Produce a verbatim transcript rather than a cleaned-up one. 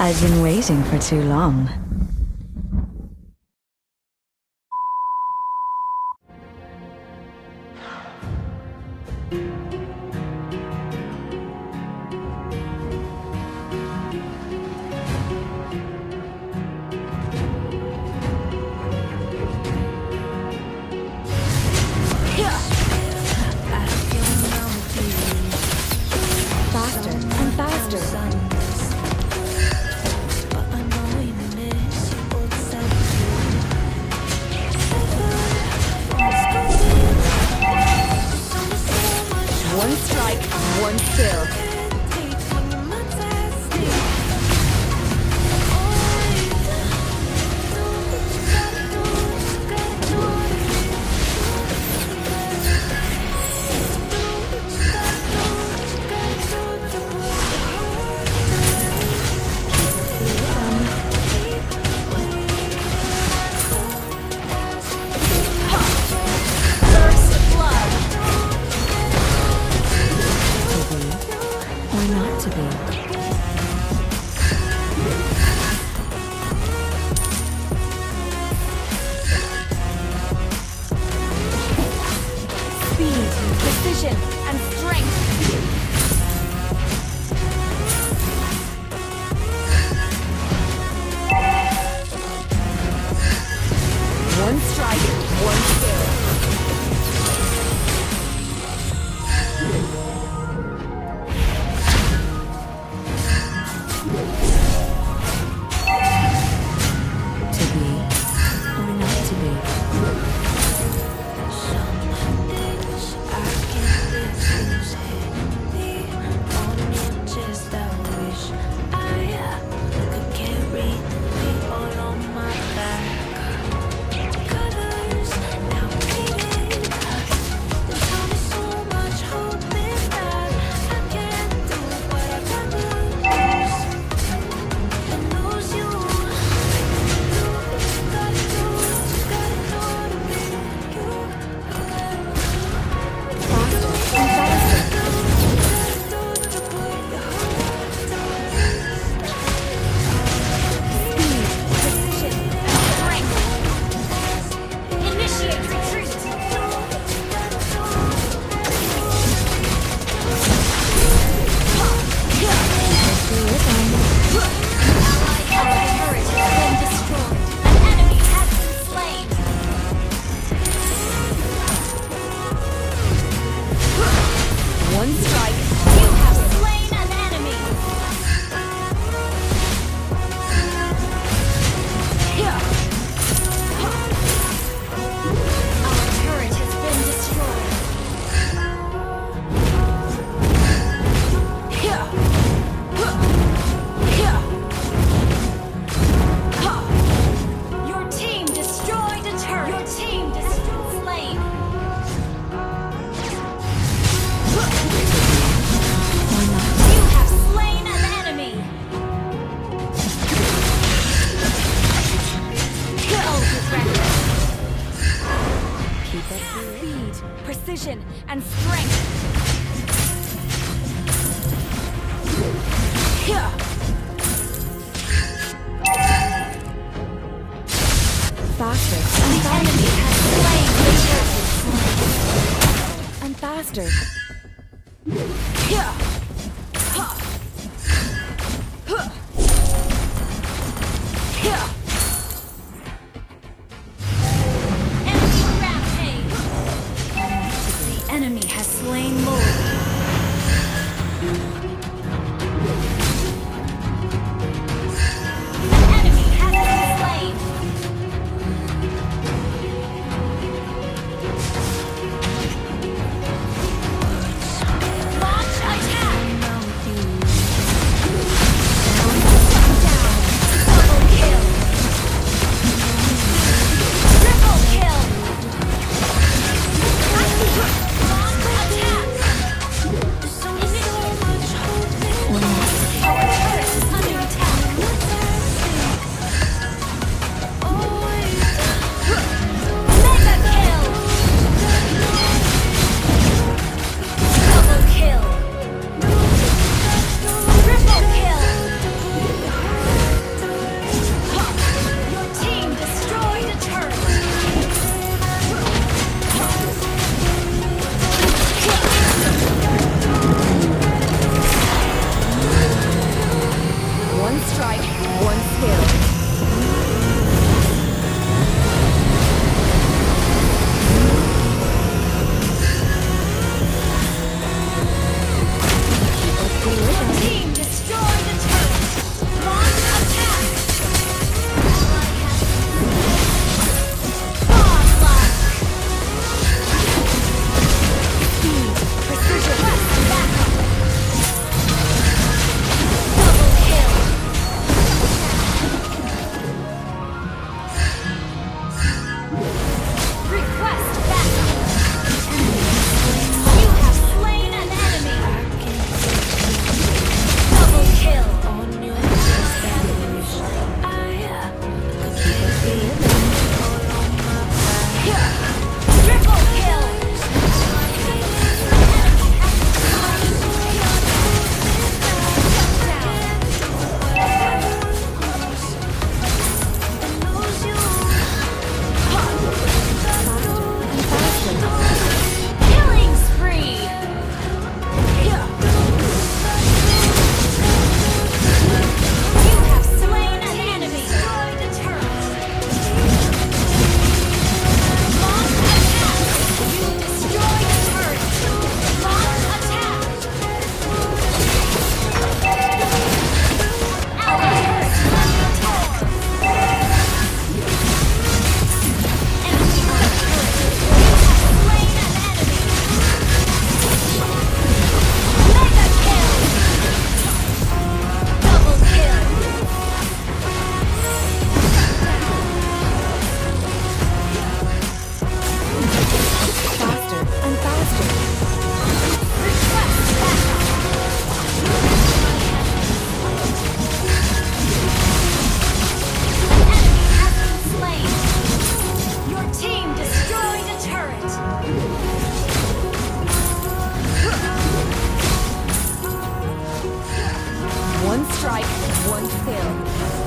I've been waiting for too long. One strike, one kill. Precision and strength. One strike, one kill. To be or not to be. One strike, you have slain an enemy! Our turret has been destroyed. Your team destroyed a turret! Your team destroyed slain! Speed, precision, and strength. Faster. The enemy has slain the And faster. Enemy has slain more. An enemy has been slain. Launch attack. One strike, one skill. Your team destroyed the turret. Launch attack. Godlike. Speed, precision, backup. Double kill. Request backup. You have slain an enemy. Double kill. Triple kill. Killing spree. You have slain an enemy. Destroy the turret. Launch attack. You destroy the turret. Launch attack. Our turret has torn. Enemy on turret. You have slain an enemy. Mega kill. Double kill. Faster and faster. Request backup. An enemy has been slain. Your team destroyed a turret. One strike, one skill.